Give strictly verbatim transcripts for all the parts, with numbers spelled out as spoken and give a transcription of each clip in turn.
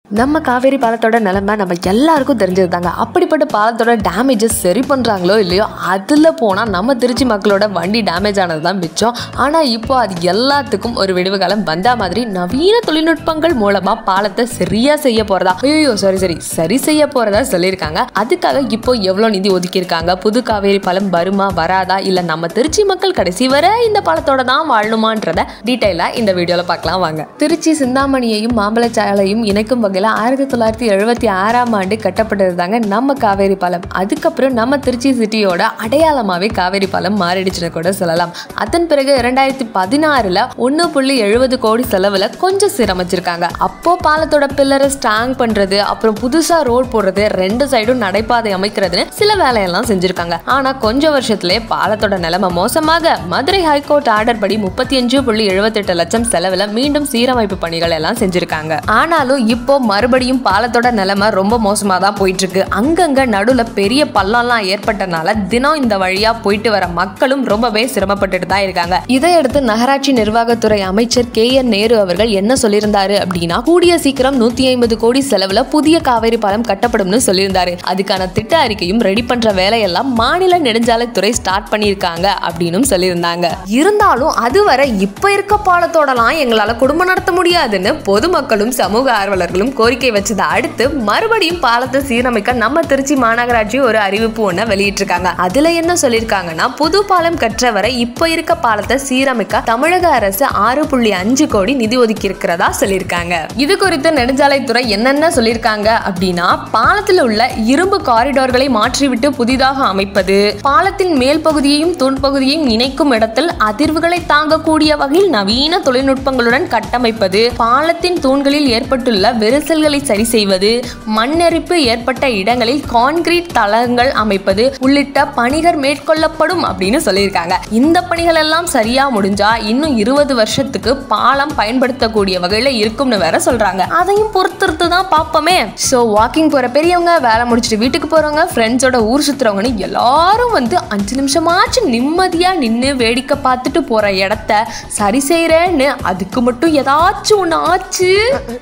நம்ம காவேரி பாலத்தோட நிலைமை நம்ம எல்லாருக்கும் தெரிஞ்சது தாங்க. அப்படிப்பட்ட பாலத்தோட டேமேஜஸ் சரி பண்ணுறாங்களோ இல்லையோ அதில் போனால் நம்ம திருச்சி மக்களோட வண்டி டேமேஜ் ஆனது தான் மிச்சம். ஆனால் இப்போ அது எல்லாத்துக்கும் ஒரு விடுவு காலம் வந்தா மாதிரி நவீன தொழில்நுட்பங்கள் மூலமாக பாலத்தை சரியாக செய்ய போகிறதா ஐயோ சாரி சரி சரி செய்ய போகிறதா சொல்லியிருக்காங்க. அதுக்காக இப்போ எவ்வளோ நிதி ஒதுக்கியிருக்காங்க, புது காவேரி பாலம் வருமா வராதா, இல்லை நம்ம திருச்சி மக்கள் கடைசி வரை இந்த பாலத்தோட தான் வாழணுமான்றத டீட்டெயிலாக இந்த வீடியோவில் பார்க்கலாம் வாங்க. திருச்சி சிந்தாமணியையும் மாம்பழச்சாலையும் இணைக்கும் வகையில் ஆயிரத்தி தொள்ளாயிரத்தி எழுபத்தி ஆறாம் ஆண்டு கட்டப்பட்டது தாங்க நம்ம காவேரி பாலம். அதுக்கப்புறம் நம்ம திருச்சி சிட்டியோட அடையாளமாவே காவேரி பாலம் மாறிடுச்சுன்னு கூட சொல்லலாம். அதன் பிறகு இரண்டாயிரத்தி பதினாறுல ஒன்னு புள்ளி எழுபது கோடி செலவுல கொஞ்சம் சீரமைச்சிருக்காங்க. அப்போ பாலத்தோட பில்லரை ஸ்ட்ராங் பண்றது, அப்புறம் புதுசா ரோட் போடுறது, ரெண்டு சைடும் நடைபாதை அமைக்கிறதுன்னு சில வேலையெல்லாம் செஞ்சிருக்காங்க. ஆனா கொஞ்சம் வருஷத்திலே பாலத்தோட நிலைமை மோசமாக மதுரை ஹைகோர்ட் ஆர்டர் படி முப்பத்தி அஞ்சு புள்ளி எழுபத்தி எட்டு லட்சம் செலவுல மீண்டும் சீரமைப்பு பணிகள் எல்லாம் செஞ்சிருக்காங்க. ஆனாலும் இப்போ மறுபடியும் பாலத்தோட நிலைமை ரொம்ப மோசமா தான் போயிட்டு இருக்கு. அங்கங்க நடுவுல பெரிய பள்ளம்லாம் ஏற்பட்டனால தினம் இந்த வழியா போயிட்டு வர மக்களும் ரொம்பவே சிரமப்பட்டுட்டு தான் இருக்காங்க. இதையடுத்து நகராட்சி நிர்வாகத்துறை அமைச்சர் கே என் நேரு அவர்கள் என்ன சொல்லியிருந்தாரு அப்படின்னா, கூடிய சீக்கிரம் நூத்தி ஐம்பது கோடி செலவுல புதிய காவேரி பாலம் கட்டப்படும்னு சொல்லியிருந்தாரு. அதுக்கான திட்ட அறிக்கையும் ரெடி பண்ற வேலையெல்லாம் மாநில நெடுஞ்சாலைத்துறை ஸ்டார்ட் பண்ணியிருக்காங்க அப்படின்னு சொல்லியிருந்தாங்க. இருந்தாலும் அதுவரை இப்ப இருக்க பாலத்தோடலாம் எங்களால குடும்பம் நடத்த முடியாதுன்னு பொதுமக்களும் சமூக ஆர்வலர்களும் கோரிக்கை வச்சதை அடுத்து மறுபடியும் பாலத்தை சீரமைக்க நம்ம திருச்சி மாநகராட்சி ஒரு அறிவிப்பு ஒண்ண வெளியிட்டிருக்காங்க. அதுல என்ன சொல்லிருக்காங்கன்னா, புது பாலம் கற்ற வரை இப்ப இருக்க பாலத்தை சீரமைக்க தமிழக அரசு ஆறு புள்ளி அஞ்சு கோடி நிதி ஒதுக்கி இருக்கிறதா சொல்லியிருக்காங்க. இது குறித்து நெடுஞ்சாலைத்துறை என்னென்ன சொல்லியிருக்காங்க அப்படின்னா, பாலத்தில் உள்ள இரும்பு காரிடார்களை மாற்றிவிட்டு புதிதாக அமைப்பது, பாலத்தின் மேல் பகுதியையும் தூண் பகுதியையும் இணைக்கும் இடத்தில் அதிர்வுகளை தாங்கக்கூடிய வகையில் நவீன தொழில்நுட்பங்களுடன் கட்டமைப்பது, பாலத்தின் தூண்களில் ஏற்பட்டுள்ள விரிசல்களை சரி செய்வது, மண்ணெரிப்பு ஏற்பட்ட இடங்களில் கான்கிரீட் தளங்கள் அமைப்பது உள்ளிட்ட பணிகள் மேற்கொள்ளப்படும் அப்படின்னு சொல்லியிருக்காங்க. இந்த பணிகள் எல்லாம் சரியா முடிஞ்சா இன்னும் இருபது வருஷத்துக்கு பாலம் பயன்படுத்தக்கூடிய வகையில இருக்கும்னு வேற சொல்றாங்க. அதையும் பொறுத்திருந்து தான் பார்ப்போமே. சோ வாக்கிங் போற பெரியவங்க, வேலை முடிச்சுட்டு வீட்டுக்கு போறவங்க, ஃப்ரெண்ட்ஸோட ஊர் சுத்துறவங்கன்னு எல்லாரும் வந்து அஞ்சு நிமிஷமாச்சு நிம்மதியா நின்று வேடிக்கை பார்த்துட்டு போற இடத்த சரி செய்யறேன்னு அதுக்கு மட்டும் ஏதாச்சும் ஒண்ணு ஆச்சு.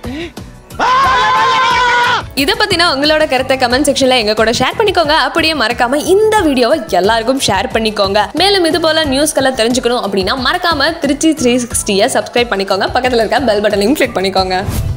இதை பத்தினா உங்களோட கருத்தை கமெண்ட் செக்ஷன்ல எங்க கூட ஷேர் பண்ணிக்கோங்க. அப்படியே மறக்காம இந்த வீடியோவை எல்லாருக்கும் ஷேர் பண்ணிக்கோங்க. மேலும் இது போல நியூஸ்களை தெரிஞ்சுக்கணும் அப்படின்னா மறக்காம திருச்சி த்ரீ சிக்ஸ்டியை சப்ஸ்கிரைப் பண்ணிக்கோங்க. பக்கத்துல இருக்க பெல் பட்டனையும் கிளிக் பண்ணிக்கோங்க.